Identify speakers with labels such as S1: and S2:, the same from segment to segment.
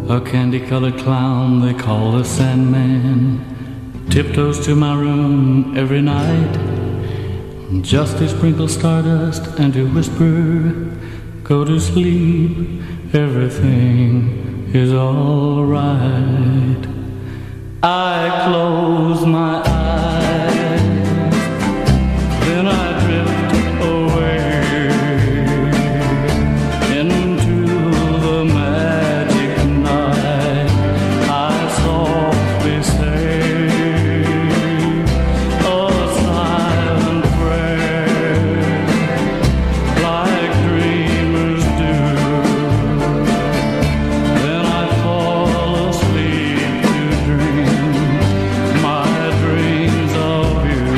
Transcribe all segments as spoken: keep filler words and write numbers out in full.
S1: A candy-colored clown they call the Sandman tiptoes to my room every night, just to sprinkle stardust and to whisper, go to sleep, everything is all right. I close my eyes, then I drift away into the magic night. I softly say a silent prayer, like dreamers do. Then I fall asleep to dream my dreams of you.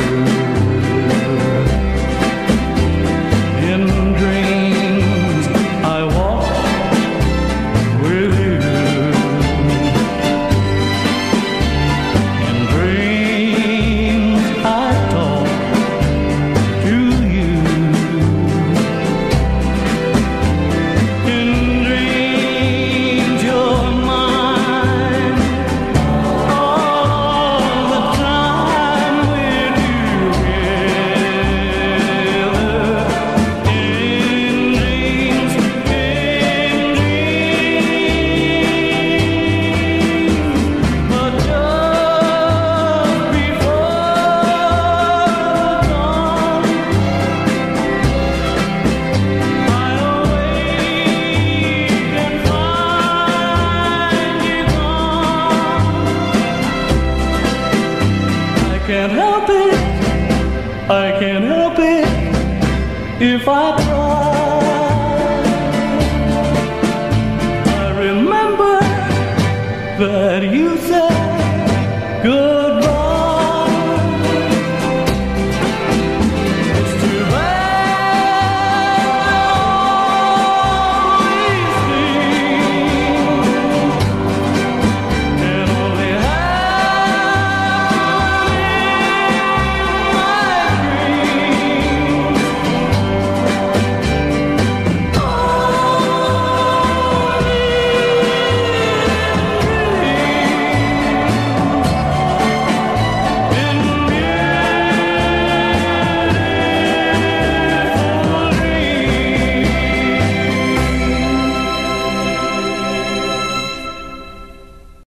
S1: In dreams I walk with you. In dreams I talk to you. In dreams you're mine all the time we're together. In dreams, in dreams, but just before dawn, I awake and find you gone. I can't help it, I can't help it if I try. I remember that you said good.